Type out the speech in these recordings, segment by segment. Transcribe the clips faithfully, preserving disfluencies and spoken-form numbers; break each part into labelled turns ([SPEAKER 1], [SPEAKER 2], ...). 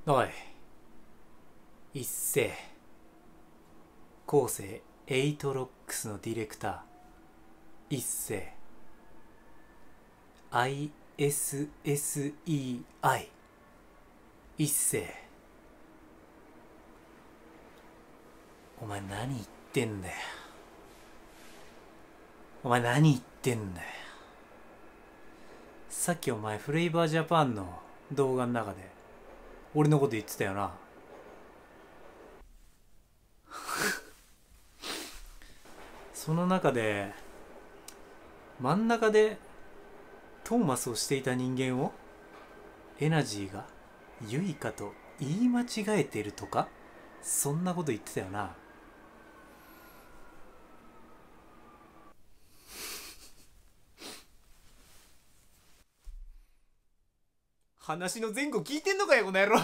[SPEAKER 1] おい、一斉後世エイトロックスのディレクター一斉 アイエスエスイーアイ 一斉、お前何言ってんだよ。お前何言ってんだよ。さっきお前フレイバージャパンの動画の中で俺のこと言ってたよな。その中で真ん中でトーマスをしていた人間をエナジーがユイカと言い間違えているとか、そんなこと言ってたよな。話の前後聞いてんのかよこの野郎。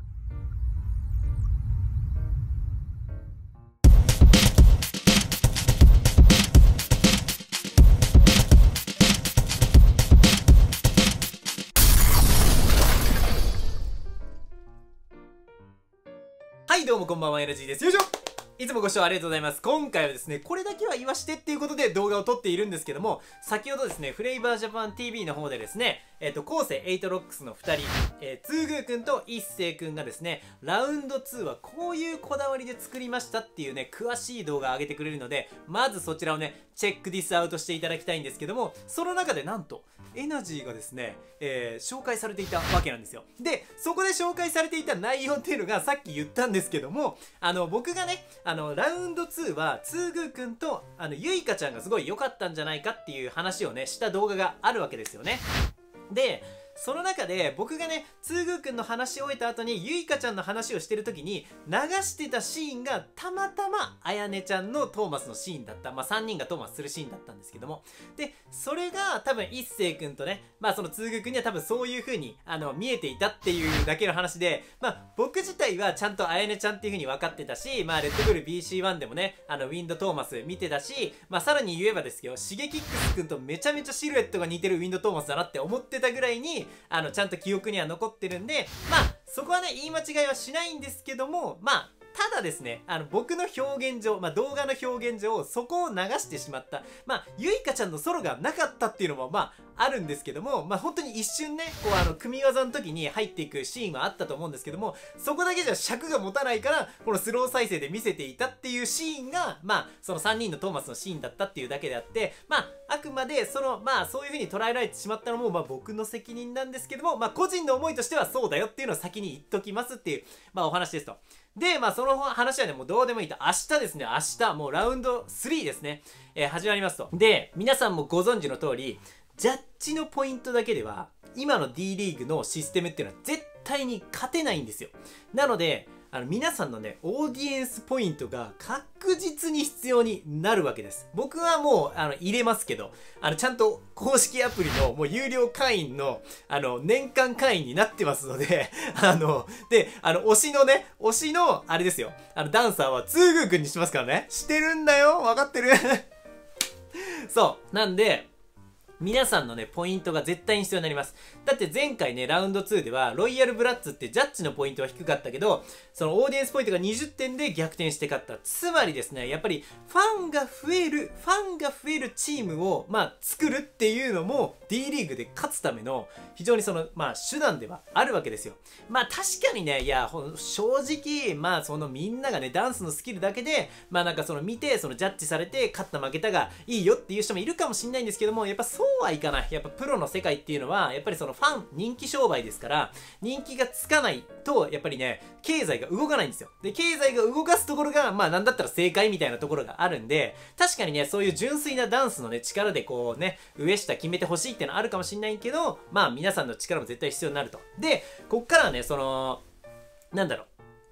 [SPEAKER 1] はいどうもこんばんは、エナジーです。よいしょ。いつもご視聴ありがとうございます。今回はですね、これだけは言わしてっていうことで動画を撮っているんですけども、先ほどですね、フレイバージャパン ティーブイ の方でですね、えっと、後世エイトロックスのふたり、えー、ツーグーくんと一星くんがですね、ラウンドツーはこういうこだわりで作りましたっていうね、詳しい動画を上げてくれるので、まずそちらをね、チェックディスアウトしていただきたいんですけども、その中でなんと、エナジーがですね、えー、紹介されていたわけなんですよ。で、そこで紹介されていた内容っていうのがさっき言ったんですけども、あの、僕がね、あの、ラウンドツーは、ツーグーくんと、あの、ゆいかちゃんがすごい良かったんじゃないかっていう話をね、した動画があるわけですよね。で、その中で僕がね、ツーグーくんの話を終えた後にゆいかちゃんの話をしてる時に流してたシーンがたまたまあやねちゃんのトーマスのシーンだった。まあさんにんがトーマスするシーンだったんですけども。で、それが多分一星くんとね、まあそのツーグーくんには多分そういう風にあの見えていたっていうだけの話で、まあ僕自体はちゃんとあやねちゃんっていう風に分かってたし、まあレッドブル ビーシーワン でもね、あのウィンドトーマス見てたし、まあさらに言えばですけど、シゲキックスくんとめちゃめちゃシルエットが似てるウィンドトーマスだなって思ってたぐらいに、あのちゃんと記憶には残ってるんで、まあそこはね言い間違いはしないんですけども、まあただですね、あの僕の表現上、まあ動画の表現上そこを流してしまった、まあゆいかちゃんのソロがなかったっていうのもまああるんですけども、まあ本当に一瞬ね、こうあの組み技の時に入っていくシーンはあったと思うんですけども、そこだけじゃ尺が持たないからこのスロー再生で見せていたっていうシーンが、まあそのさんにんのトーマスのシーンだったっていうだけであって、まああくまでそのまあそういう風に捉えられてしまったのもまあ僕の責任なんですけども、まあ個人の思いとしてはそうだよっていうのを先に言っときますっていうまあお話ですと。で、まあその話はね、もうどうでもいいと。明日ですね、明日、もうラウンドスリーですね、えー、始まりますと。で、皆さんもご存知の通り、ジャッジのポイントだけでは、今の D リーグのシステムっていうのは絶対に勝てないんですよ。なので、あの皆さんのね、オーディエンスポイントが確実に必要になるわけです。僕はもう、あの、入れますけど、あの、ちゃんと公式アプリのもう有料会員の、あの、年間会員になってますので、あの、で、あの、推しのね、推しの、あれですよ、あの、ダンサーはツーグーくんにしますからね。してるんだよ、わかってるそう。なんで、皆さんのね、ポイントが絶対に必要になります。だって前回ね、ラウンドツーでは、ロイヤルブラッツってジャッジのポイントは低かったけど、そのオーディエンスポイントがにじゅってんで逆転して勝った。つまりですね、やっぱりファンが増える、ファンが増えるチームを、まあ、作るっていうのも、D リーグで勝つための、非常にその、まあ、手段ではあるわけですよ。まあ、確かにね、いや、正直、まあ、そのみんながね、ダンスのスキルだけで、まあなんかその見て、そのジャッジされて、勝った負けたがいいよっていう人もいるかもしれないんですけども、やっぱそうはいかない。やっぱプロの世界っていうのは、やっぱりそのファン、人気商売ですから、人気がつかないと、やっぱりね、経済が動かないんですよ。で、経済が動かすところが、まあなんだったら正解みたいなところがあるんで、確かにね、そういう純粋なダンスのね、力でこうね、上下決めてほしいっていうのはあるかもしれないけど、まあ皆さんの力も絶対必要になると。で、こっからはね、その、なんだろう。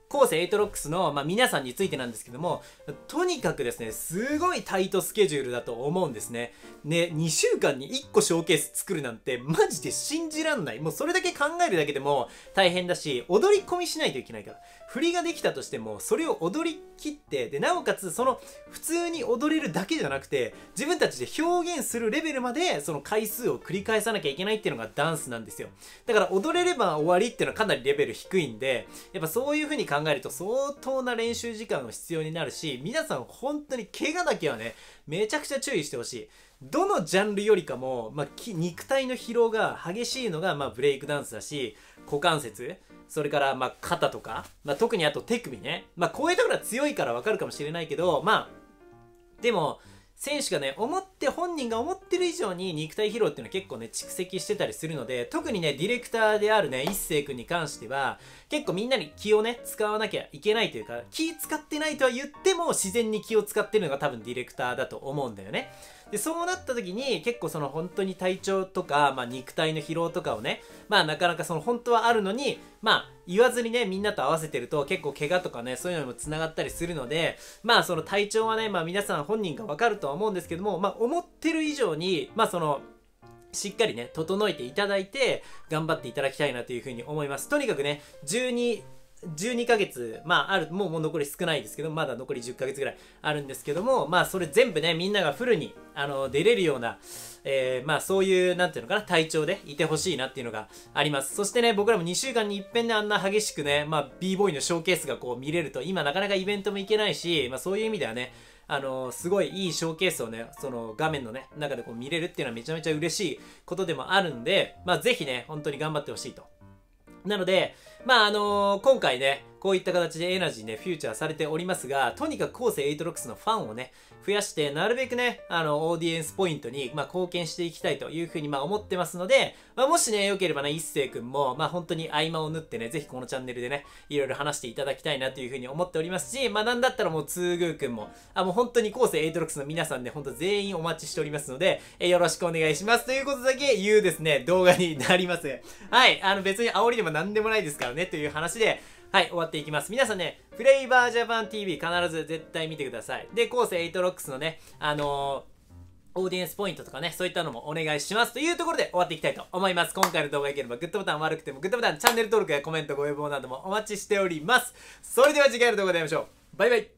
[SPEAKER 1] コーセエイトロックスの、まあ、皆さんについてなんですけども、とにかくですね、すごいタイトスケジュールだと思うんですね。ね、にしゅうかんにいっこショーケース作るなんて、マジで信じらんない。もうそれだけ考えるだけでも大変だし、踊り込みしないといけないから。振りができたとしても、それを踊り切って、で、なおかつ、その、普通に踊れるだけじゃなくて、自分たちで表現するレベルまで、その回数を繰り返さなきゃいけないっていうのがダンスなんですよ。だから、踊れれば終わりっていうのはかなりレベル低いんで、やっぱそういう風に考えると相当な練習時間が必要になるし、皆さん本当に怪我だけはね、めちゃくちゃ注意してほしい。どのジャンルよりかも、まあ、肉体の疲労が激しいのが、まあ、ブレイクダンスだし、股関節、それから、まあ、肩とか、まあ、特にあと手首ね。まあ、こういうところは強いからわかるかもしれないけど、まあ、でも、選手がね、思って、本人が思ってる以上に肉体疲労っていうのは結構ね、蓄積してたりするので、特にね、ディレクターであるね、一星君に関しては、結構みんなに気をね、使わなきゃいけないというか、気使ってないとは言っても、自然に気を使ってるのが多分ディレクターだと思うんだよね。で、そうなった時に、結構その本当に体調とか、まあ肉体の疲労とかをね、まあなかなかその本当はあるのに、まあ言わずにね、みんなと合わせてると結構怪我とかね、そういうのにも繋がったりするので、まあその体調はね、まあ皆さん本人がわかるとは思うんですけども、まあ思ってる以上に、まあその、しっかりね、整えていただいて、頑張っていただきたいなというふうに思います。とにかくね、じゅうに、じゅうにかげつ、まあある、もうもう残り少ないですけど、まだ残りじゅっかげつぐらいあるんですけども、まあそれ全部ね、みんながフルに、あの、出れるような、えー、まあそういう、なんていうのかな、体調でいてほしいなっていうのがあります。そしてね、僕らもにしゅうかんに一遍であんな激しくね、まあ b ボーイのショーケースがこう見れると、今なかなかイベントも行けないし、まあそういう意味ではね、あのー、すごいいいショーケースをね、その画面のね、中でこう見れるっていうのはめちゃめちゃ嬉しいことでもあるんで、まあぜひね、本当に頑張ってほしいと。なので、まああのー、今回ね、こういった形でエナジーね、フューチャーされておりますが、とにかくコーセエイトロックスのファンをね、増やして、なるべくね、あの、オーディエンスポイントに、まあ、貢献していきたいというふうに、まあ、思ってますので、まあ、もしね、良ければね、一星くんも、まあ、本当に合間を縫ってね、ぜひこのチャンネルでね、いろいろ話していただきたいなというふうに思っておりますし、まあ、なんだったらもう、ツーグーくんも、あ、もう本当にコーセエイトロックスの皆さんね、本当全員お待ちしておりますので、えよろしくお願いします。ということだけ言うですね、動画になります。はい、あの、別に煽りでも何でもないですからね、という話で、はい、終わっていきます。皆さんね、フレイバージャパン ティーブイ 必ず絶対見てください。で、コーセエイトロックスのね、あのー、オーディエンスポイントとかね、そういったのもお願いしますというところで終わっていきたいと思います。今回の動画が良ければグッドボタン、悪くてもグッドボタン、チャンネル登録やコメント、ご要望などもお待ちしております。それでは次回の動画で会いましょう。バイバイ。